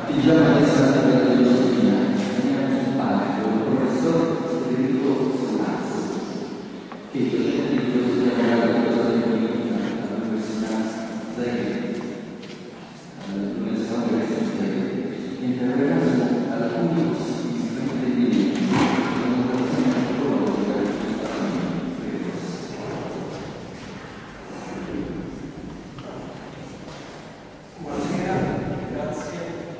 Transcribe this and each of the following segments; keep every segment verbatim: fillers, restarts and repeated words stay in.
il giorno interessante della filosofia, veniamo simpatico, il professor Federico Solazzo, che è docente di filosofia morale e filosofia politica all'Università Zagreb, all'Università Università di Zagreb, e interverremo alcuni possibili strumenti di legge di valutazione antropologica del comportamento. Buonasera, grazie.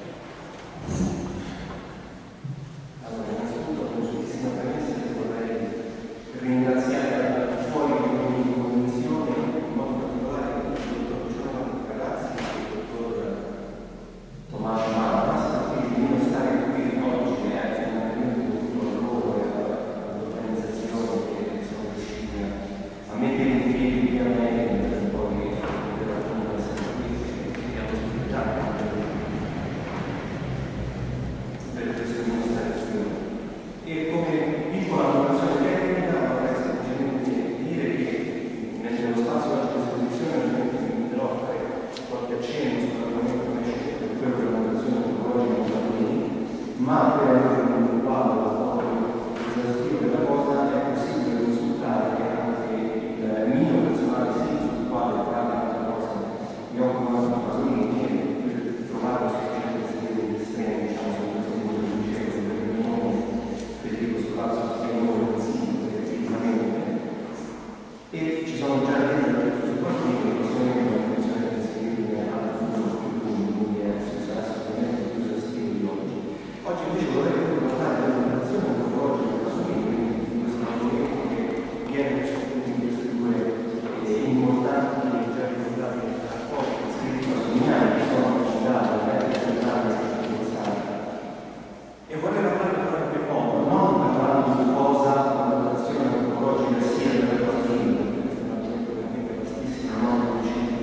Allora, innanzitutto, con giustissima premessa, vorrei ringraziare al fuori di convenzione, in modo particolare il dottor Giovanni Ragazzi e il dottor Tommaso Marras, quindi di non stare qui oggi e fondamentalmente dovuto a loro e all'organizzazione che sono riusciti a mettere in piedi pienamente per poi poter raggiungere essere qui e abbiamo ospitato per queste dimostrazioni. E come piccola valutazione tecnica vorrei semplicemente dire che nello spazio a disposizione ovviamente mi limiterò a fare qualche accenno sull'argomento che mi scelto, per quello della valutazione antropologica dei bambini, ma per un quadro esaustivo della cosa è possibile consultare anche il mio personale sito sul quale tra l'altra cosa mi occupo di Pasolini e per trovare lo sufficiente segreto estremo, diciamo, su questo tipo di dicevo, per il mio nome, Federico Solazzo, che è un nome consiglio effettivamente, e ci sono già dentro su Pasolini che possono avere una funzione di seguire al futuro più lungo, quindi è sarà sicuramente più esaustivo di oggi. Oggi invece vorrei parlare della valutazione antropologica di Pasolini, quindi di questo argomento che viene in queste due eh, importanti e già ricordati rapporti scritti pasoliniani che sono affidati a me centrale e iniziali. E vorrei parlare in qualche modo, non parlando di cosa la valutazione antropologica sia per Pasolini, perché questo è un argomento veramente vastissimo, non riuscito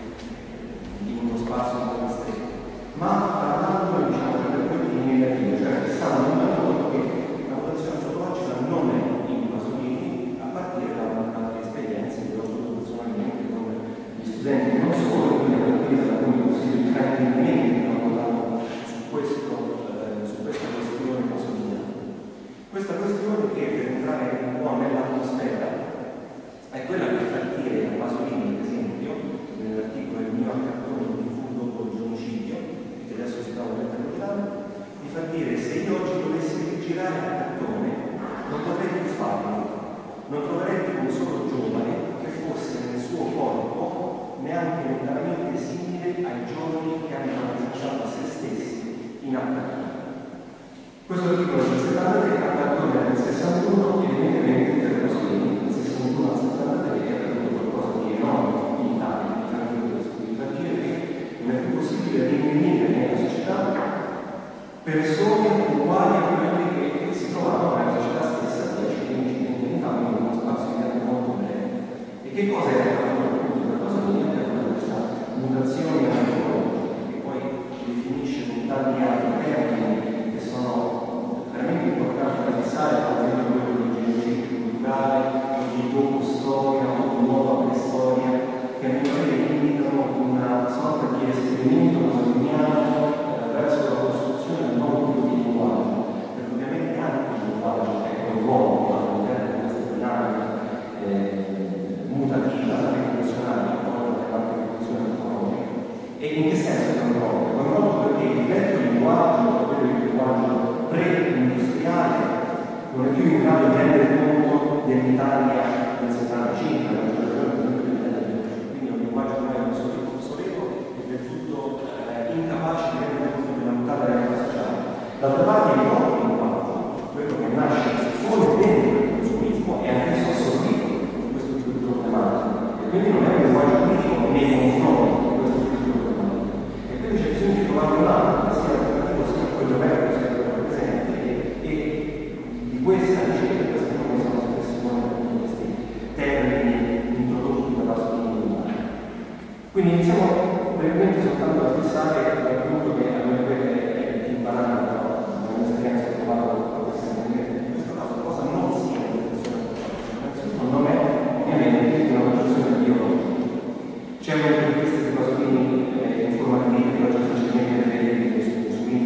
in uno spazio un po' ristretto, ma parlando, diciamo, per quelli negativi, cioè che stanno notando che la valutazione antropologica non è in Pasolini a partire da altre esperienze che ho avuto personalmente con gli studenti non solo, quindi a partire da alcuni consigli di fraintendimenti che hanno lavorato su, questo, eh, su questa questione pasoliniana. Questa questione che per entrare un po' nell'atmosfera è quella che fa dire a Pasolini, ad esempio, nell'articolo Il mio cartone di fu dopo il genocidio, che adesso si trova nel Cartone, di far dire: se io oggi dovessi girare a cartone non potrei più farlo, non troverei più un solo giovane che fosse nel suo corpo neanche lontanamente simile ai giovani che hanno lasciato se stessi in Accademia. Questo articolo del settantatré, a cartone nel sessantuno, evidentemente per Pasolini nel sessantuno al settantatré è avvenuto qualcosa di enorme in Italia, di tranquillo, di far dire che non è più possibile rinvenire nella società persone uguali a quelli che si trovavano nella società stessa dieci quindici venti anni fa, in uno spazio di tempo molto breve. E che cosa era appunto per Pasolini? Era questa mutazione antropologica, che poi definisce con tanti altri termini che sono veramente importanti da fissare, per esempio quello di genocidio culturale, o di dopo storia, o di nuova preistoria, che a mio parere indicano una sorta di esperimento pasoliniano verso la costruzione di un nuovo tipo di linguaggio, perché ovviamente anche il linguaggio è coinvolto all'interno di questa dinamica eh, mutativa, rivoluzionaria, come la rivoluzione antropologica. E in che senso è coinvolto? È coinvolto perché il vecchio linguaggio, quello del linguaggio pre-industriale, non è più in grado di rendere conto dell'Italia del settantacinque, quindi è un linguaggio ormai obsoleto e del tutto eh, incapace di rendere conto della mutata realtà sociale. D'altra parte il nuovo linguaggio, quello che nasce fuori dentro il consumismo, è anch'esso assorbito in questo tipo di problematica, e quindi non è un linguaggio critico nei confronti di questo tipo di problematica. E quindi c'è bisogno di trovare un altro che sia alternativo sia quello vecchio sia quello presente, e, e di questa ricerca, queste cose sono espressione di questi termini introdotti da Pasolini. Quindi iniziamo brevemente soltanto a fissare l'appunto che a mio parere è più banale, però la mia esperienza ho trovato a questa maniera. In questo caso cosa non sia una valutazione antropologica, non è ovviamente una valutazione biologica. C'è un'intervista di Pasolini eh, informativa che oggi facilmente vedete su, su internet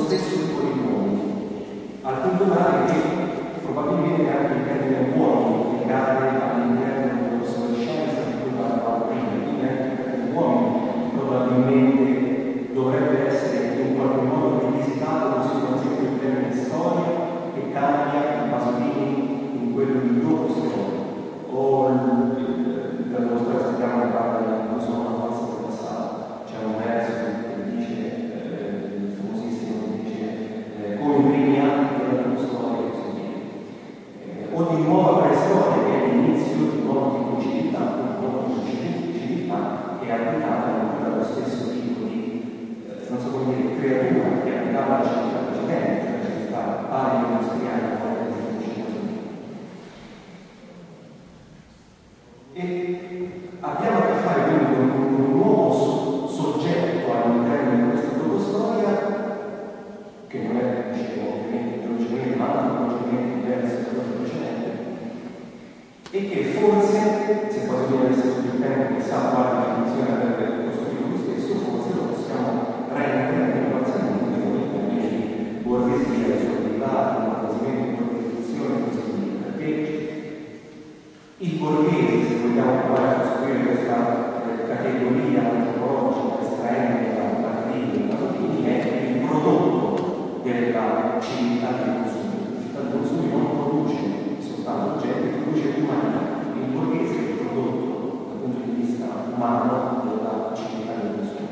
stesso tipo di uomini, al punto tale che probabilmente anche il termine uomini legate all'interno dell'obsolescenza di cui parlavamo prima, quindi anche il termine uomini probabilmente dovrebbe essere in qualche modo rivisitato così come ad esempio il termine storia che cambia i Pasolini in quello di dopo storia, o il, il, per dimostrare sappiamo che parla di non sono una forza del passato, c'è un verso che dice, eh, il famosissimo che dice eh, come i primi anni della tua storia e così via, eh, o di nuova preistoria che è l'inizio di un nuovo tipo di civiltà, un nuovo tipo di civiltà che è abitata ancora dallo stesso tipo di, eh, non so come dire, creatura che abitava la civiltà precedente, la civiltà paleo-industriale. E abbiamo a che fare quindi con un nuovo so- soggetto all'interno di questa protostoria che non è, dicevo, ovviamente ideologicamente ma antropologicamente diverso da quello precedente e che forse, se Pasolini avesse tutto il tempo che sa quale definizione avrebbe costruito lui stesso, forse lo possiamo rendere almeno parzialmente come in termini di borghesia, i suoi derivati, un approsimento di borghesazione e così via, perché il borghese, se vogliamo provare a costruire questa eh, categoria antropologica estraendo da Parrini e Pasolini, è il prodotto della civiltà dei consumi. La civiltà dei consumi non produce soltanto oggetti, produce umanità. Il borghese è il prodotto, dal punto di vista umano, della civiltà dei consumi.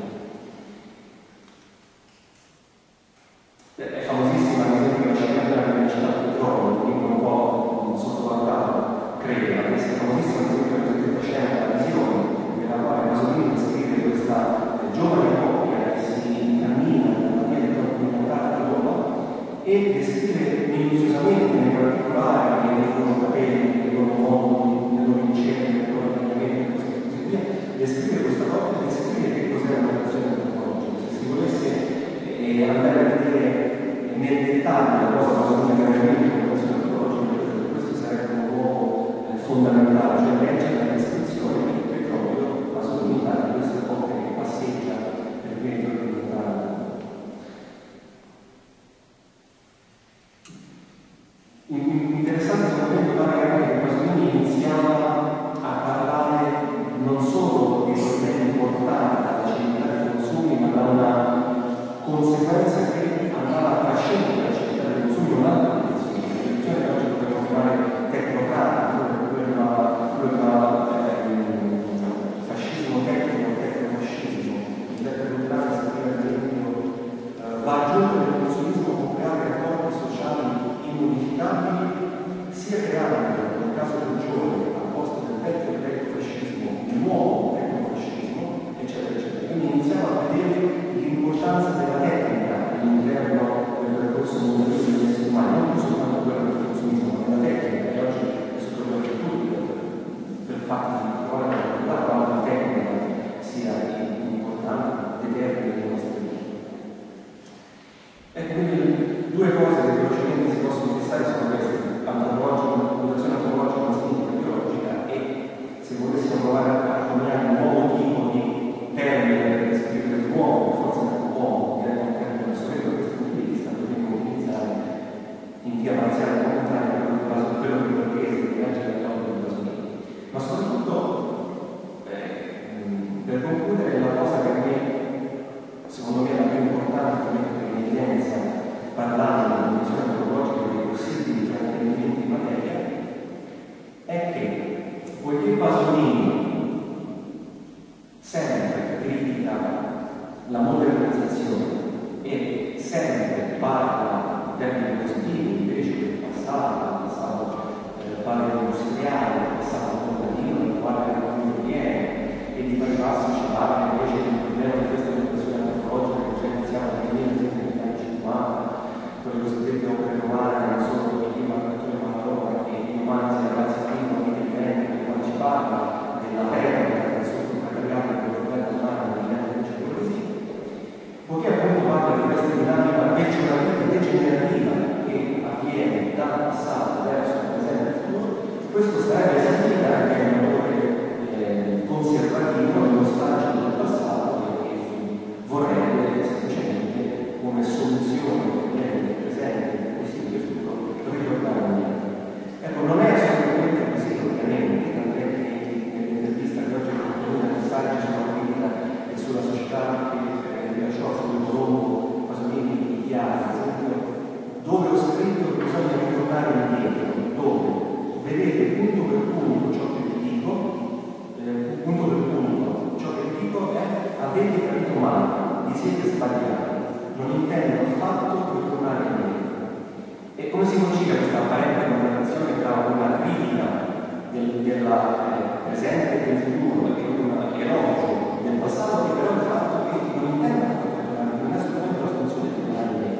È famosissima, ad esempio, la città della velocità del petrolio, un libro un po' sottovalutato. Credo, questa famosissima esempio della scena della visione, nella quale Pasolini descrive questa eh, giovane coppia che si incammina nella via del Corpo di Roma e descrive minuziosamente nei particolari, nei loro capelli, nei loro modi, nei loro incendi, nei loro abbigliamenti e così via, descrive questa coppia, descrive che cos'è una relazione antropologica. Se si volesse eh, andare a vedere nel dettaglio la cosa Pasolini aveva detto una relazione antropologica, questo sarebbe un uomo fondamentale, cioè leggere la descrizione che proprio Pasolini fa di questa coppia che passeggia per via di documentare. Interessante secondo me notare anche che Pasolini iniziava a parlare non solo di problemi importanti dalla civiltà dei consumi, ma da una conseguenza che andava a trascendere la civiltà dei consumi in un'altra direzione, una direzione che oggi potremmo chiamare tecnocratica, quella ehm, fascismo tecnico, tecnofascismo. Il detto Luterano scrive ad esempio eh, va a giungere il consumismo con creare rapporti sociali immodificabili, sia creando, nel caso peggiore, al posto del vecchio tecnofascismo, il nuovo tecnofascismo, eccetera, eccetera. Quindi iniziamo a vedere l'importanza della tecnica all'interno del percorso moderno degli esseri umani, non più soltanto quello del consumismo, ma della tecnica, che oggi è sotto gli occhi tutti, per fatto di trovare la quale la tecnica sia importante, determina le nostre vite. E quindi due cose che velocemente si possono fissare sono queste: antropologica, valutazione antropologica, ma significa biologica, e se volessimo provare a coniare un nuovo tipo di termine per descrivere l'uomo, forse anche l'uomo, che è un termine obsoleto da questo punto di vista, dovremmo utilizzare in via parziale al contrario quello che borghese che legge la storia di Pasolini. Ma soprattutto, eh, per concludere, la cosa che a me, secondo me, è la più importante da mettere in evidenza parlando della condizione antropologica dei possibili fraintendimenti in materia è che, poiché Pasolini sempre critica la modernizzazione e sempre parla in termini positivi invece del passato, del passato eh, paleo-industriale, del passato contadino, del quale l'uomo viene, e di pari passo ci parla invece del problema di questa educazione antropologica che già iniziamo a venire negli anni cinquanta, con le cosiddette opere romane, non solo per chi marcatura ma Roma, e i romanzi della razza prima, di viventi, nel quale ci parla della perdita del suo precariato del governo umano negli anni così. Poiché appunto parla di questa dinamica degenerativa che avviene dal passato verso il presente e il futuro, questo sarebbe esattamente anche un valore eh, conservativo e nostalgico del passato, che vorrebbe semplicemente come soluzione del, della eh, presente e del futuro e un elogio del passato, che però il fatto che non intenda non è assolutamente la funzione tribunale.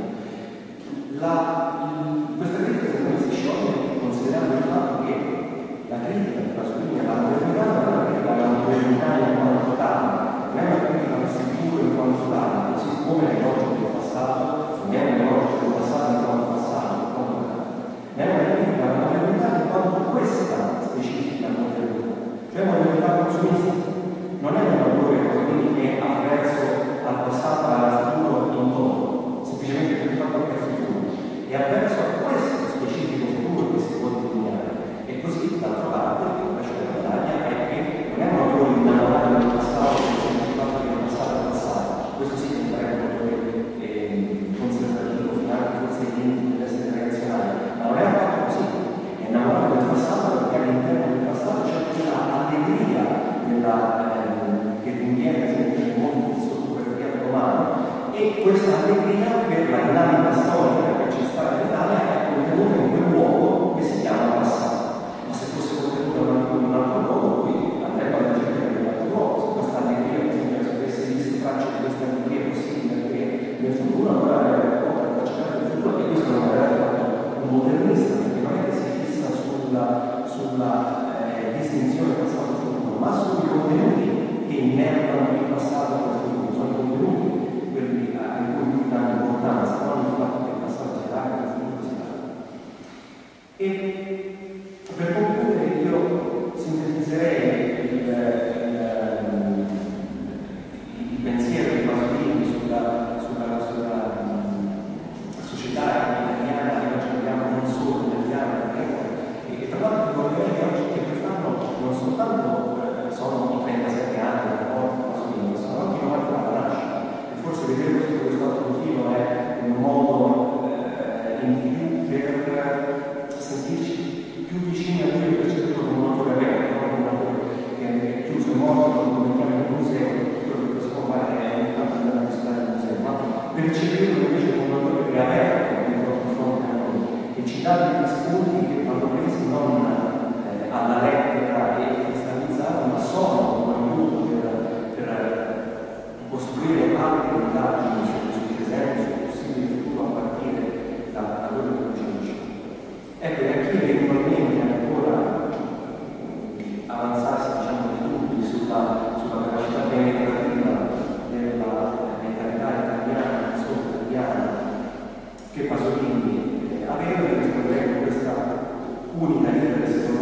Questa critica secondo me si scioglie considerando il fatto che la critica di Pasolini alla modernità non è una critica alla modernità in quanto tale, non è una critica al futuro in quanto tale, così come l'elogio del passato, non è un elogio del passato in quanto passato, in quanto tale, ma è una critica alla modernità in quanto questa specifica modernità, cioè modernità consumistica. Non è un autore Pasolini che è avverso al passato e al futuro intorno, semplicemente per il fatto che è futuro, è avverso a questo specifico futuro che si può delineare. E così, d'altra parte, invece della medaglia è che non è un autore innamorato del passato, che il fatto che il passato è passato. Questo sì che non è un autore eh, conservativo, finale, forse i limiti dell'essere reazionario, ma non è affatto così. È innamorato del passato perché all'interno del passato c'è quella allegria della, eh, che rinviene, ad esempio, nel mondo di sottografia romano, e questa allegria per la dinamica storica che c'è stata in Italia è contenuta in quel luogo che si chiama passato. Ma se fosse contenuta in un altro luogo, poi andrebbe alla ricerca di un altro luogo. Se questa allegria, per esempio, se avesse visto tracce di questa allegria possibile anche nel futuro, allora avrebbe potuto tracciare il futuro, e questo non avrebbe fatto un modernista, perché non è che si fissa sulla, sulla eh, distinzione passato-futuro, ma sui contenuti che innervano il passato e il futuro. Sono i contenuti quelli a cui lui dà importanza, non il fatto che il passato sia largo e il futuro sia largo. E per concludere io sintetizzerei il, il, il pensiero di Pasolini sulla, sulla, sulla società italiana che oggi abbiamo, non solo italiana, e, e tra l'altro vorrei che oggi che quest'anno non soltanto eh, sono i trentasette anni della morte di Pasolini, ma sono anche i novanta dalla nascita. Forse vedere questo questo altro profilo è un modo eh, in più per sentirci più vicini a lui, percepito come un autore vero, non come un autore che è chiuso e morto, lo documentiamo in un museo, quello che possiamo fare è ogni tanto andare a visitare il museo, ma percepirlo invece come un autore che è aperto di fronte a noi, che ci dà degli spunti che vanno presi non eh, alla lettera e cristallizzati, ma sono un aiuto per, per costruire altre indagini sui presenti, sul possibile futuro a partire da, da quello che ci conosciamo. Ecco, e a chi eventualmente ancora avanzarsi, diciamo, di dubbi sulla, sulla capacità penetrativa della mentalità italiana, non solo italiana, che Pasolini eh, aveva, rispondendo a questa unica riflessione